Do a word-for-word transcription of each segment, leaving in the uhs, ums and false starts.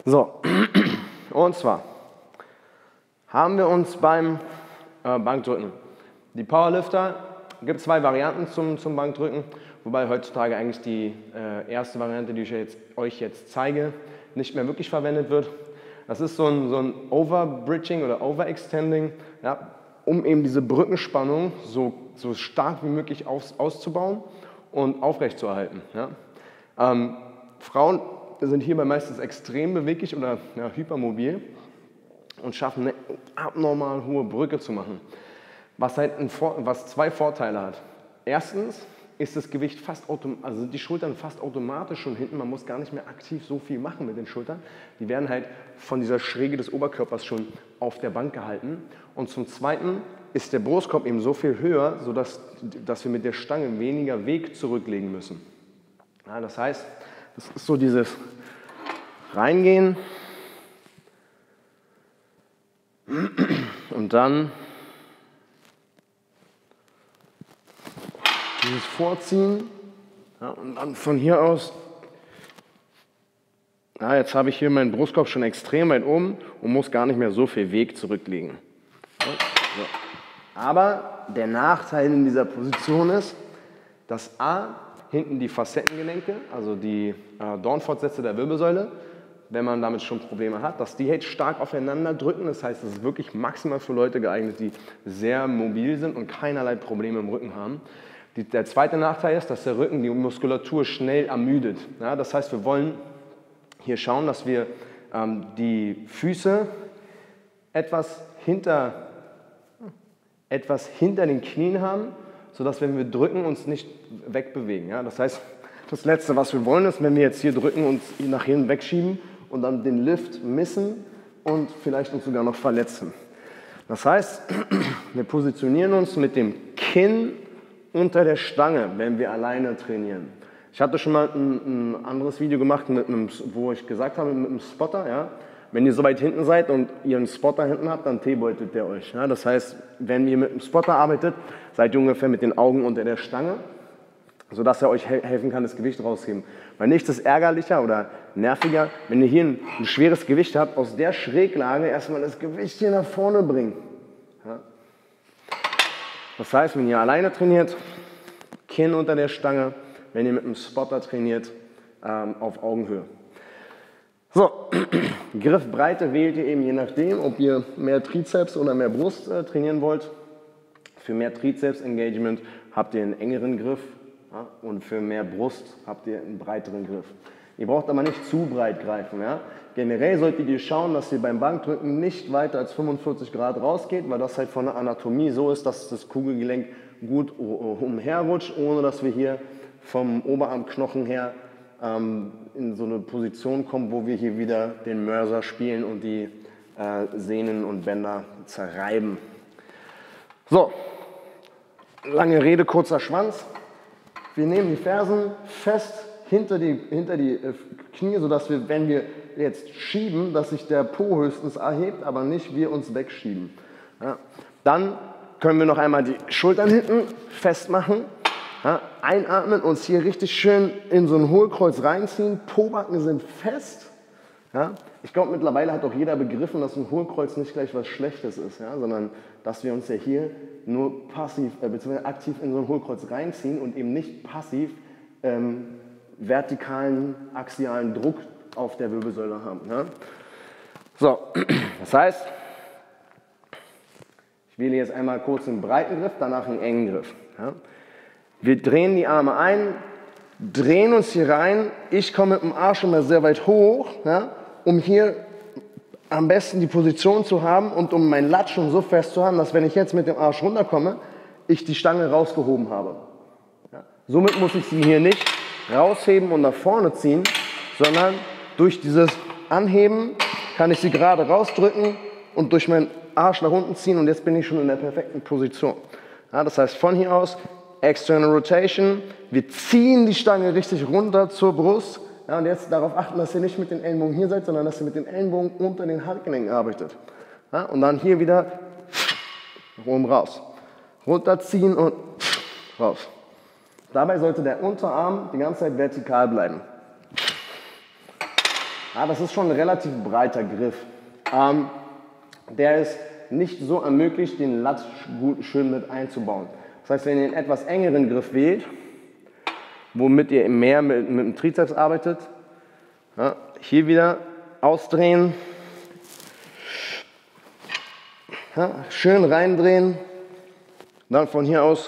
So, und zwar haben wir uns beim äh, Bankdrücken, die Powerlifter, gibt zwei Varianten zum, zum Bankdrücken, wobei heutzutage eigentlich die äh, erste Variante, die ich jetzt, euch jetzt zeige, nicht mehr wirklich verwendet wird. Das ist so ein, so ein Overbridging oder Overextending, ja, um eben diese Brückenspannung so, so stark wie möglich aus, auszubauen und aufrechtzuerhalten. Ja. Ähm, Frauen sind hierbei meistens extrem beweglich oder ja, hypermobil und schaffen eine abnormal hohe Brücke zu machen, was, halt ein Vor was zwei Vorteile hat. Erstens ist das Gewicht fast automatisch, also sind die Schultern fast automatisch schon hinten, man muss gar nicht mehr aktiv so viel machen mit den Schultern. Die werden halt von dieser Schräge des Oberkörpers schon auf der Bank gehalten. Und zum Zweiten ist der Brustkorb eben so viel höher, sodass dass wir mit der Stange weniger Weg zurücklegen müssen. Ja, das heißt, das ist so dieses Reingehen und dann dieses Vorziehen, ja, und dann von hier aus, ja, jetzt habe ich hier meinen Brustkorb schon extrem weit oben und muss gar nicht mehr so viel Weg zurücklegen. Ja, so. Aber der Nachteil in dieser Position ist, dass A, hinten die Facettengelenke, also die äh, Dornfortsätze der Wirbelsäule, wenn man damit schon Probleme hat, dass die halt stark aufeinander drücken. Das heißt, es ist wirklich maximal für Leute geeignet, die sehr mobil sind und keinerlei Probleme im Rücken haben. Die, der zweite Nachteil ist, dass der Rücken die Muskulatur schnell ermüdet. Ja, das heißt, wir wollen hier schauen, dass wir ähm, die Füße etwas hinter, etwas hinter den Knien haben, sodass, wenn wir drücken, uns nicht wegbewegen. Ja, das heißt, das Letzte, was wir wollen, ist, wenn wir jetzt hier drücken, uns nach hinten wegschieben und dann den Lift missen und vielleicht uns sogar noch verletzen. Das heißt, wir positionieren uns mit dem Kinn unter der Stange, wenn wir alleine trainieren. Ich hatte schon mal ein, ein anderes Video gemacht, mit einem, wo ich gesagt habe, mit einem Spotter, ja, wenn ihr so weit hinten seid und ihr einen Spotter hinten habt, dann T-beutet der euch. Ja. Das heißt, wenn ihr mit einem Spotter arbeitet, seid ihr ungefähr mit den Augen unter der Stange, sodass er euch he helfen kann, das Gewicht rauszuheben. Weil nichts ist ärgerlicher oder nerviger, wenn ihr hier ein, ein schweres Gewicht habt, aus der Schräglage erstmal das Gewicht hier nach vorne bringen. Ja. Das heißt, wenn ihr alleine trainiert, Kinn unter der Stange, wenn ihr mit einem Spotter trainiert, ähm, auf Augenhöhe. So, Griffbreite wählt ihr eben je nachdem, ob ihr mehr Trizeps oder mehr Brust äh, trainieren wollt. Für mehr Trizeps-Engagement habt ihr einen engeren Griff, ja, und für mehr Brust habt ihr einen breiteren Griff. Ihr braucht aber nicht zu breit greifen. Ja. Generell solltet ihr schauen, dass ihr beim Bankdrücken nicht weiter als fünfundvierzig Grad rausgeht, weil das halt von der Anatomie so ist, dass das Kugelgelenk gut umherrutscht, ohne dass wir hier vom Oberarmknochen her ähm, in so eine Position kommen, wo wir hier wieder den Mörser spielen und die äh, Sehnen und Bänder zerreiben. So, lange Rede, kurzer Schwanz. Wir nehmen die Fersen fest hinter die, hinter die äh, Knie, sodass wir, wenn wir jetzt schieben, dass sich der Po höchstens erhebt, aber nicht wir uns wegschieben. Ja. Dann können wir noch einmal die Schultern hinten festmachen. Ja, einatmen, uns hier richtig schön in so ein Hohlkreuz reinziehen. Pobacken sind fest. Ja, ich glaube, mittlerweile hat auch jeder begriffen, dass ein Hohlkreuz nicht gleich was Schlechtes ist, ja, sondern dass wir uns ja hier nur passiv äh, bzw. aktiv in so ein Hohlkreuz reinziehen und eben nicht passiv ähm, vertikalen, axialen Druck auf der Wirbelsäule haben. Ja. So, das heißt, ich wähle jetzt einmal kurz einen breiten Griff, danach einen engen Griff. Ja. Wir drehen die Arme ein, drehen uns hier rein. Ich komme mit dem Arsch immer sehr weit hoch, ja, um hier am besten die Position zu haben und um mein Latschen so fest zu haben, dass, wenn ich jetzt mit dem Arsch runterkomme, ich die Stange rausgehoben habe. Ja. Somit muss ich sie hier nicht rausheben und nach vorne ziehen, sondern durch dieses Anheben kann ich sie gerade rausdrücken und durch meinen Arsch nach unten ziehen, und jetzt bin ich schon in der perfekten Position. Ja, das heißt, von hier aus External Rotation, wir ziehen die Stange richtig runter zur Brust. Ja, und jetzt darauf achten, dass ihr nicht mit den Ellenbogen hier seid, sondern dass ihr mit den Ellenbogen unter den Handgelenken arbeitet. Ja, und dann hier wieder oben raus. Runterziehen und raus. Dabei sollte der Unterarm die ganze Zeit vertikal bleiben. Ja, das ist schon ein relativ breiter Griff. Ähm, der ist nicht so ermöglicht, den Lat gut schön mit einzubauen. Das heißt, wenn ihr einen etwas engeren Griff wählt, womit ihr mehr mit, mit dem Trizeps arbeitet, ja, hier wieder ausdrehen, ja, schön reindrehen, dann von hier aus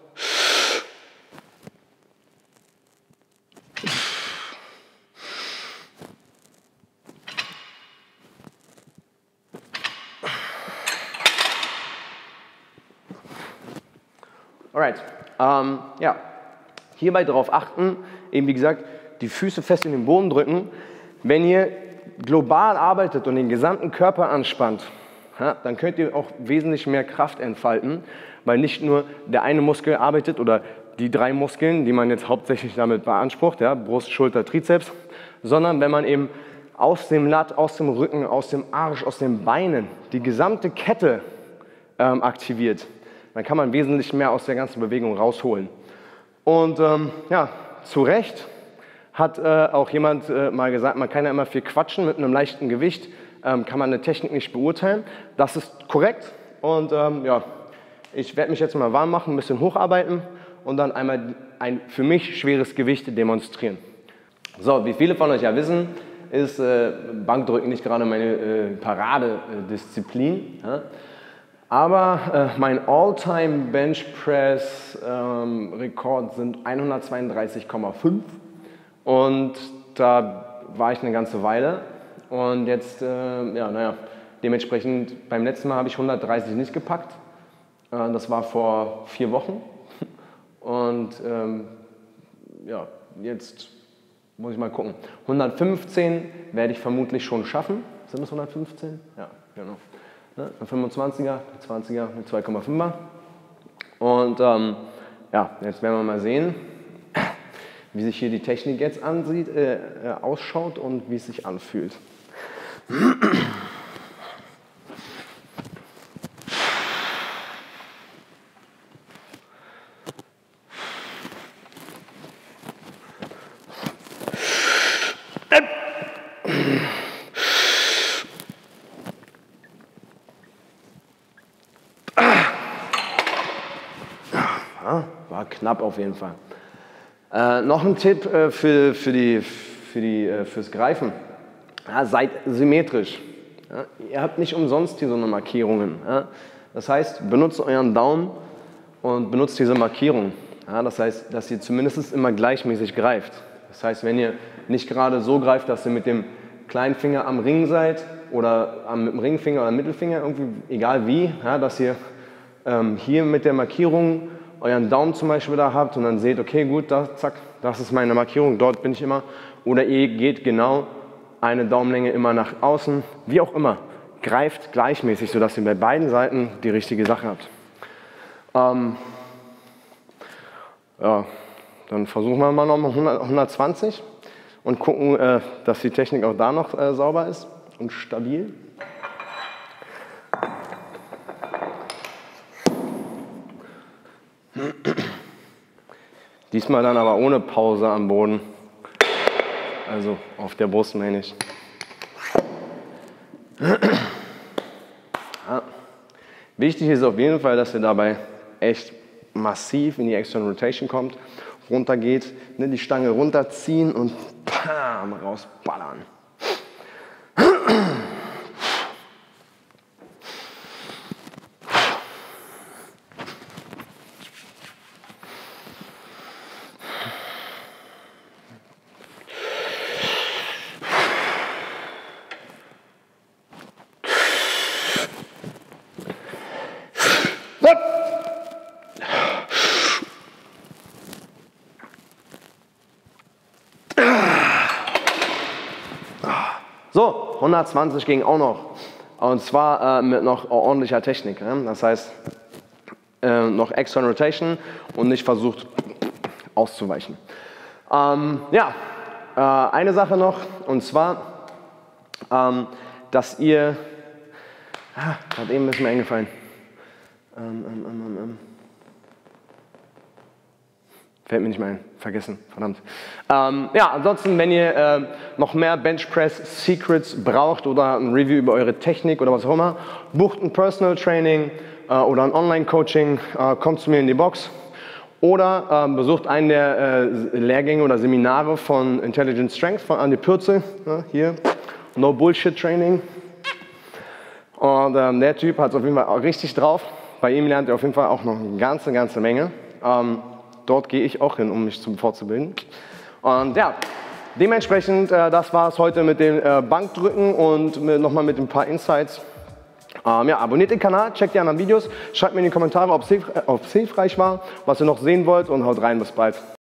Alright, ähm, ja, hierbei darauf achten, eben wie gesagt, die Füße fest in den Boden drücken. Wenn ihr global arbeitet und den gesamten Körper anspannt, ja, dann könnt ihr auch wesentlich mehr Kraft entfalten, weil nicht nur der eine Muskel arbeitet oder die drei Muskeln, die man jetzt hauptsächlich damit beansprucht, ja, Brust, Schulter, Trizeps, sondern wenn man eben aus dem Lat, aus dem Rücken, aus dem Arsch, aus den Beinen die gesamte Kette ähm, aktiviert, dann kann man wesentlich mehr aus der ganzen Bewegung rausholen. Und ähm, ja, zu Recht hat äh, auch jemand äh, mal gesagt, man kann ja immer viel quatschen, mit einem leichten Gewicht ähm, kann man eine Technik nicht beurteilen. Das ist korrekt und ähm, ja, ich werde mich jetzt mal warm machen, ein bisschen hocharbeiten und dann einmal ein für mich schweres Gewicht demonstrieren. So, wie viele von euch ja wissen, ist äh, Bankdrücken nicht gerade meine äh, Paradedisziplin. Ja? Aber äh, mein All-Time Bench Press ähm, Rekord sind hundertzweiunddreißig Komma fünf und da war ich eine ganze Weile und jetzt, äh, ja, naja, dementsprechend beim letzten Mal habe ich hundertdreißig nicht gepackt, äh, das war vor vier Wochen und ähm, ja, jetzt muss ich mal gucken, hundertfünfzehn werde ich vermutlich schon schaffen, sind es hundertfünfzehn? Ja, genau. Ein fünfundzwanziger, ein zwanziger, ein zwei Komma fünfer. Und ähm, ja, jetzt werden wir mal sehen, wie sich hier die Technik jetzt ansieht, äh, ausschaut und wie es sich anfühlt. War knapp auf jeden Fall. Äh, noch ein Tipp äh, für, für die, für die, äh, fürs Greifen. Ja, seid symmetrisch. Ja, ihr habt nicht umsonst hier so eine Markierungen. Ja. Das heißt, benutzt euren Daumen und benutzt diese Markierung. Ja, das heißt, dass ihr zumindest immer gleichmäßig greift. Das heißt, wenn ihr nicht gerade so greift, dass ihr mit dem kleinen Finger am Ring seid oder am, mit dem Ringfinger oder Mittelfinger, irgendwie, egal wie, ja, dass ihr ähm, hier mit der Markierung euren Daumen zum Beispiel da habt und dann seht, okay, gut, da, zack, das ist meine Markierung, dort bin ich immer. Oder ihr geht genau eine Daumenlänge immer nach außen, wie auch immer. Greift gleichmäßig, sodass ihr bei beiden Seiten die richtige Sache habt. Ähm, ja, dann versuchen wir mal nochmal hundertzwanzig und gucken, äh, dass die Technik auch da noch äh, sauber ist und stabil. Diesmal dann aber ohne Pause am Boden, also auf der Brust meine ich. Ja. Wichtig ist auf jeden Fall, dass ihr dabei echt massiv in die External Rotation kommt, runter geht, ne, die Stange runterziehen und bam, rausballern. So, hundertzwanzig ging auch noch. Und zwar äh, mit noch ordentlicher Technik. Ne? Das heißt, äh, noch External Rotation und nicht versucht auszuweichen. Ähm, ja, äh, eine Sache noch, und zwar, ähm, dass ihr, ah, hat eben ist mir eingefallen. Ähm, ähm, ähm, ähm. Fällt mir nicht mehr ein. Vergessen, verdammt. Ähm, ja, ansonsten, wenn ihr äh, noch mehr Benchpress Secrets braucht oder ein Review über eure Technik oder was auch immer, bucht ein Personal Training äh, oder ein Online-Coaching, äh, kommt zu mir in die Box oder äh, besucht einen der äh, Lehrgänge oder Seminare von Intelligent Strength von Andi Pürze, ja, hier, No Bullshit Training. Und ähm, der Typ hat es auf jeden Fall auch richtig drauf. Bei ihm lernt ihr auf jeden Fall auch noch eine ganze, ganze Menge. Ähm, Dort gehe ich auch hin, um mich zu, fortzubilden. Und ja, dementsprechend, äh, das war es heute mit dem äh, Bankdrücken und nochmal mit ein paar Insights. Ähm, ja, abonniert den Kanal, checkt die anderen Videos, schreibt mir in die Kommentare, ob es hilf hilfreich war, was ihr noch sehen wollt und haut rein, bis bald.